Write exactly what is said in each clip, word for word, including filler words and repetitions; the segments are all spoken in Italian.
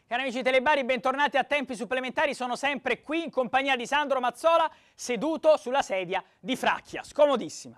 Cari amici Telebari, bentornati a Tempi Supplementari, sono sempre qui in compagnia di Sandro Mazzola, seduto sulla sedia di Fracchia, scomodissima.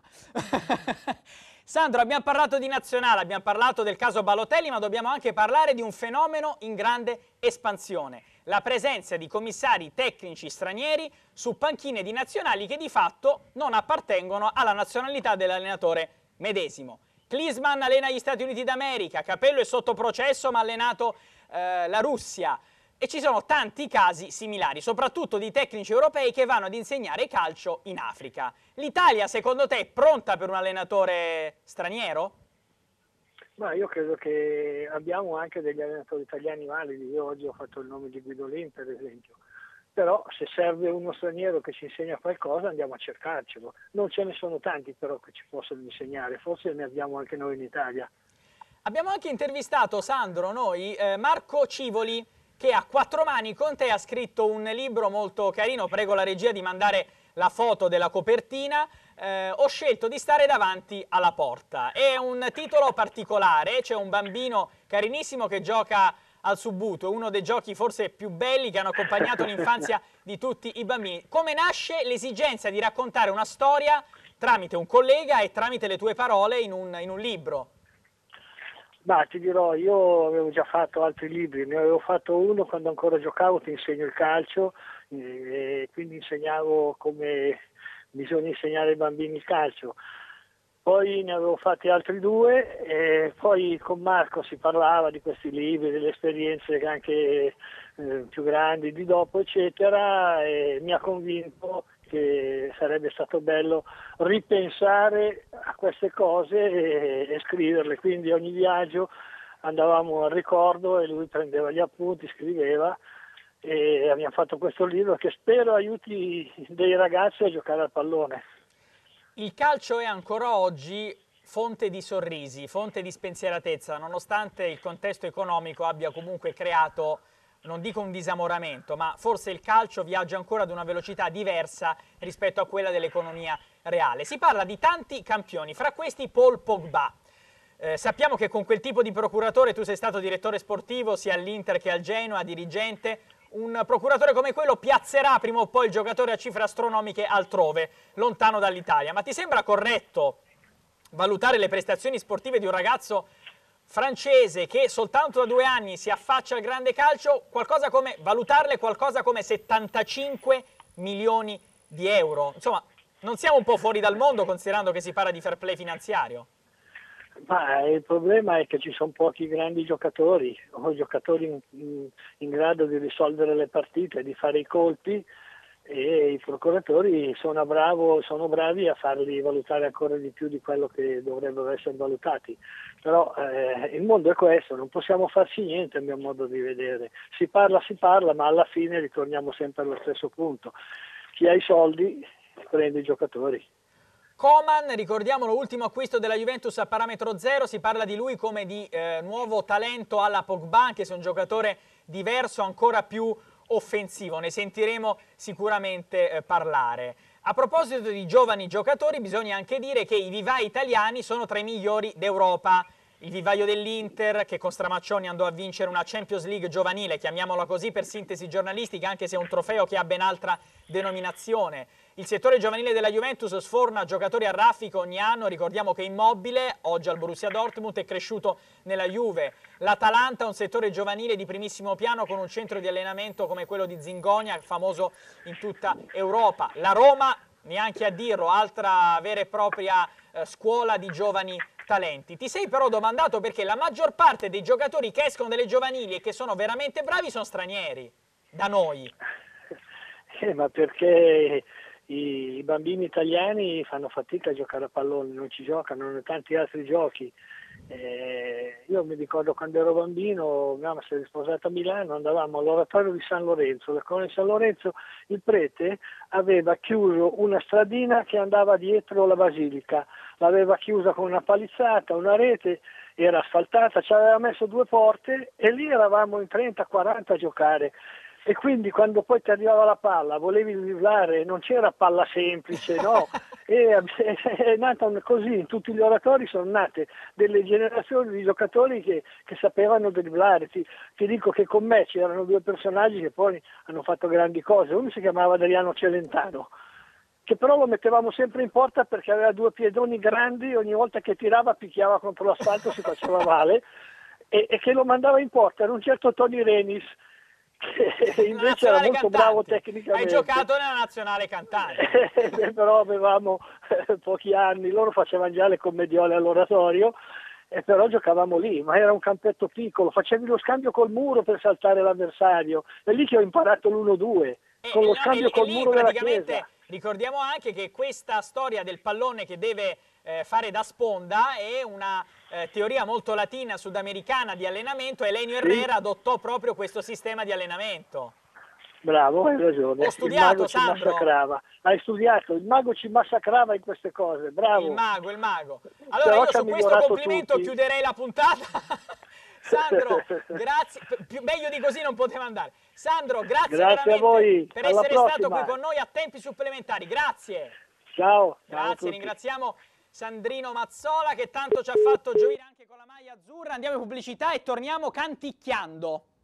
Sandro, abbiamo parlato di nazionale, abbiamo parlato del caso Balotelli, ma dobbiamo anche parlare di un fenomeno in grande espansione, la presenza di commissari tecnici stranieri su panchine di nazionali che di fatto non appartengono alla nazionalità dell'allenatore medesimo. Klinsmann allena gli Stati Uniti d'America, Capello è sotto processo ma ha allenato eh, la Russia e ci sono tanti casi similari, soprattutto di tecnici europei che vanno ad insegnare calcio in Africa. L'Italia secondo te è pronta per un allenatore straniero? Ma io credo che abbiamo anche degli allenatori italiani validi. Io oggi ho fatto il nome di Guidolin per esempio, però se serve uno straniero che ci insegna qualcosa andiamo a cercarcelo. Non ce ne sono tanti però che ci possono insegnare, forse ne abbiamo anche noi in Italia. Abbiamo anche intervistato, Sandro, noi, eh, Marco Civoli, che a quattro mani con te ha scritto un libro molto carino, prego la regia di mandare la foto della copertina, eh, ho scelto di stare davanti alla porta. È un titolo particolare, c'è un bambino carinissimo che gioca al Subbuteo, uno dei giochi forse più belli che hanno accompagnato l'infanzia di tutti i bambini. Come nasce l'esigenza di raccontare una storia tramite un collega e tramite le tue parole in un, in un libro? Ma ti dirò, io avevo già fatto altri libri, ne avevo fatto uno quando ancora giocavo, Ti insegno il calcio, e quindi insegnavo come bisogna insegnare ai bambini il calcio. Poi ne avevo fatti altri due e poi con Marco si parlava di questi libri, delle esperienze anche eh, più grandi di dopo, eccetera, e mi ha convinto che sarebbe stato bello ripensare a queste cose e, e scriverle. Quindi ogni viaggio andavamo al ricordo e lui prendeva gli appunti, scriveva e abbiamo fatto questo libro che spero aiuti dei ragazzi a giocare al pallone. Il calcio è ancora oggi fonte di sorrisi, fonte di spensieratezza, nonostante il contesto economico abbia comunque creato, non dico un disamoramento, ma forse il calcio viaggia ancora ad una velocità diversa rispetto a quella dell'economia reale. Si parla di tanti campioni, fra questi Paul Pogba. Eh, sappiamo che con quel tipo di procuratore, tu sei stato direttore sportivo sia all'Inter che al Genoa, dirigente, un procuratore come quello piazzerà prima o poi il giocatore a cifre astronomiche altrove, lontano dall'Italia. Ma ti sembra corretto valutare le prestazioni sportive di un ragazzo francese che soltanto da due anni si affaccia al grande calcio, qualcosa come, valutarle qualcosa come settantacinque milioni di euro? Insomma, non siamo un po' fuori dal mondo considerando che si parla di fair play finanziario? Ma il problema è che ci sono pochi grandi giocatori o giocatori in, in, in grado di risolvere le partite, di fare i colpi, e i procuratori sono, bravo, sono bravi a farli valutare ancora di più di quello che dovrebbero essere valutati. Però eh, il mondo è questo, non possiamo farci niente a mio modo di vedere. Si parla, si parla, ma alla fine ritorniamo sempre allo stesso punto. Chi ha i soldi prende i giocatori. Coman, ricordiamolo, ultimo acquisto della Juventus a parametro zero, si parla di lui come di eh, nuovo talento alla Pogba, anche se è un giocatore diverso, ancora più offensivo, ne sentiremo sicuramente eh, parlare. A proposito di giovani giocatori, bisogna anche dire che i vivai italiani sono tra i migliori d'Europa. Il vivaio dell'Inter, che con Stramaccioni andò a vincere una Champions League giovanile, chiamiamola così per sintesi giornalistica, anche se è un trofeo che ha ben altra denominazione. Il settore giovanile della Juventus sforna giocatori a raffica ogni anno, ricordiamo che Immobile, oggi al Borussia Dortmund, è cresciuto nella Juve. L'Atalanta è un settore giovanile di primissimo piano con un centro di allenamento come quello di Zingonia, famoso in tutta Europa. La Roma, neanche a dirlo, altra vera e propria eh, scuola di giovani talenti. Ti sei però domandato perché la maggior parte dei giocatori che escono dalle giovanili e che sono veramente bravi sono stranieri, da noi. Eh, ma perché i bambini italiani fanno fatica a giocare a pallone, non ci giocano, hanno tanti altri giochi. Eh, io mi ricordo quando ero bambino, mia mamma si è sposata a Milano, andavamo all'oratorio di San Lorenzo, la colonna di San Lorenzo, il prete aveva chiuso una stradina che andava dietro la basilica, l'aveva chiusa con una palizzata, una rete, era asfaltata, ci aveva messo due porte e lì eravamo in trenta quaranta a giocare. E quindi quando poi ti arrivava la palla, volevi driblare, non c'era palla semplice, no? E è nata così, in tutti gli oratori sono nate delle generazioni di giocatori che, che sapevano dribblare. Ti, ti dico che con me c'erano due personaggi che poi hanno fatto grandi cose. Uno si chiamava Adriano Celentano, che però lo mettevamo sempre in porta perché aveva due piedoni grandi, ogni volta che tirava picchiava contro l'asfalto, si faceva male, e, e che lo mandava in porta. Era un certo Tony Renis, che invece era molto cantante. Bravo tecnicamente. Hai giocato nella nazionale cantante. Però avevamo eh, pochi anni, loro facevano già le commediole all'oratorio, e però giocavamo lì, ma era un campetto piccolo, facevi lo scambio col muro per saltare l'avversario, è lì che ho imparato l'uno due, con lo no, scambio e, col e muro della praticamente chiesa. Ricordiamo anche che questa storia del pallone che deve eh, fare da sponda è una eh, teoria molto latina, sudamericana di allenamento, e Elenio Sì. Herrera adottò proprio questo sistema di allenamento. Bravo, hai ragione. Ho studiato, il mago Sandro. ci massacrava. Hai studiato, il mago ci massacrava in queste cose, bravo. Il mago, il mago. Allora Però io su questo complimento tutti. chiuderei la puntata. Sandro, grazie, più meglio di così non poteva andare. Sandro, grazie, grazie veramente a voi. per Alla essere prossima. stato qui con noi a tempi supplementari. Grazie. Ciao. Grazie, ciao ringraziamo Sandrino Mazzola che tanto ci ha fatto gioire anche con la maglia azzurra. Andiamo in pubblicità e torniamo canticchiando.